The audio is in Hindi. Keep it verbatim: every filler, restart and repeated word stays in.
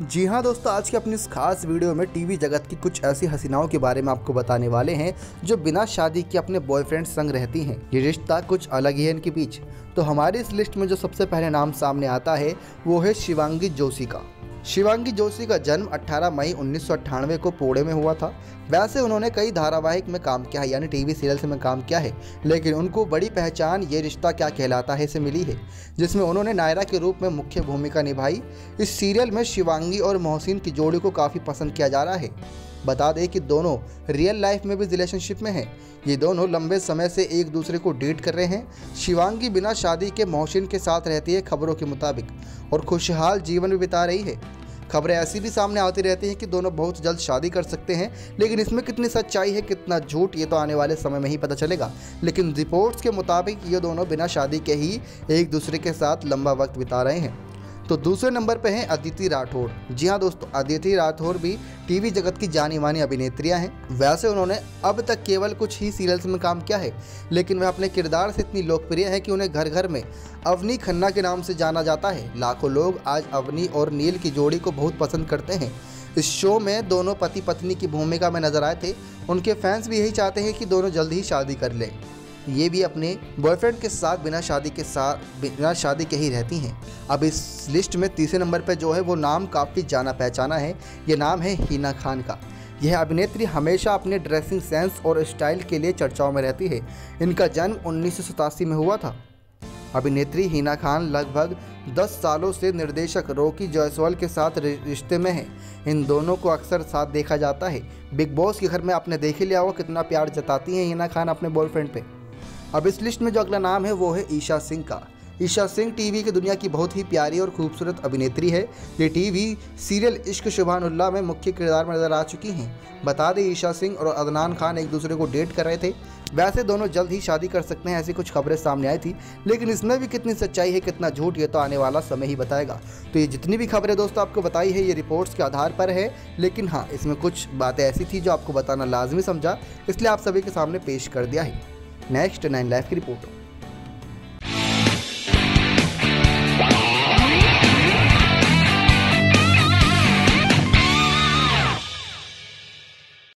जी हाँ दोस्तों, आज की अपनी इस खास वीडियो में टीवी जगत की कुछ ऐसी हसीनाओं के बारे में आपको बताने वाले हैं जो बिना शादी के अपने बॉयफ्रेंड संग रहती हैं। ये रिश्ता कुछ अलग ही है इनके बीच। तो हमारी इस लिस्ट में जो सबसे पहले नाम सामने आता है वो है शिवांगी जोशी का। शिवांगी जोशी का जन्म अठारह मई उन्नीस सौ अट्ठानवे को पुणे में हुआ था। वैसे उन्होंने कई धारावाहिक में काम किया है, यानी टीवी सीरियल्स में काम किया है, लेकिन उनको बड़ी पहचान ये रिश्ता क्या कहलाता है से मिली है, जिसमें उन्होंने नायरा के रूप में मुख्य भूमिका निभाई। इस सीरियल में शिवांगी और मोहसिन की जोड़ी को काफ़ी पसंद किया जा रहा है। बता दें कि दोनों रियल लाइफ में भी रिलेशनशिप में हैं। ये दोनों लंबे समय से एक दूसरे को डेट कर रहे हैं। शिवांगी बिना शादी के मोहसिन के साथ रहती है खबरों के मुताबिक, और खुशहाल जीवन भी बिता रही है। खबरें ऐसी भी सामने आती रहती हैं कि दोनों बहुत जल्द शादी कर सकते हैं, लेकिन इसमें कितनी सच्चाई है कितना झूठ ये तो आने वाले समय में ही पता चलेगा। लेकिन रिपोर्ट्स के मुताबिक ये दोनों बिना शादी के ही एक दूसरे के साथ लंबा वक्त बिता रहे हैं। तो दूसरे नंबर पे हैं अदिति राठौड़। जी हाँ दोस्तों, अदिति राठौड़ भी टीवी जगत की जानी मानी अभिनेत्रियां हैं। वैसे उन्होंने अब तक केवल कुछ ही सीरियल्स में काम किया है, लेकिन वह अपने किरदार से इतनी लोकप्रिय है कि उन्हें घर घर में अवनी खन्ना के नाम से जाना जाता है। लाखों लोग आज अवनी और नील की जोड़ी को बहुत पसंद करते हैं। इस शो में दोनों पति पत्नी की भूमिका में नजर आए थे। उनके फैंस भी यही चाहते हैं कि दोनों जल्द ही शादी कर लें। ये भी अपने बॉयफ्रेंड के साथ बिना शादी के साथ बिना शादी के ही रहती हैं। अब इस लिस्ट में तीसरे नंबर पर जो है वो नाम काफ़ी जाना पहचाना है। ये नाम है हिना खान का। यह अभिनेत्री हमेशा अपने ड्रेसिंग सेंस और स्टाइल के लिए चर्चाओं में रहती है। इनका जन्म उन्नीस सौ सतासी में हुआ था। अभिनेत्री हिना खान लगभग दस सालों से निर्देशक रॉकी जायसवाल के साथ रिश्ते में हैं। इन दोनों को अक्सर साथ देखा जाता है। बिग बॉस के घर में आपने देख ही लिया होगा कितना प्यार जताती हैं हिना खान अपने बॉयफ्रेंड पे। अब इस लिस्ट में जो अगला नाम है वो है ईशा सिंह का। ईशा सिंह टीवी की दुनिया की बहुत ही प्यारी और खूबसूरत अभिनेत्री है। ये टीवी सीरियल इश्क शुभानुल्लाह में मुख्य किरदार में नजर आ चुकी हैं। बता दें, ईशा सिंह और अदनान खान एक दूसरे को डेट कर रहे थे। वैसे दोनों जल्द ही शादी कर सकते हैं, ऐसी कुछ खबरें सामने आई थी, लेकिन इसमें भी कितनी सच्चाई है कितना झूठ ये तो आने वाला समय ही बताएगा। तो ये जितनी भी खबरें दोस्तों आपको बताई है ये रिपोर्ट्स के आधार पर है, लेकिन हाँ, इसमें कुछ बातें ऐसी थी जो आपको बताना लाजमी समझा, इसलिए आप सभी के सामने पेश कर दिया है। नेक्स्ट नाइन लाइफ की रिपोर्ट।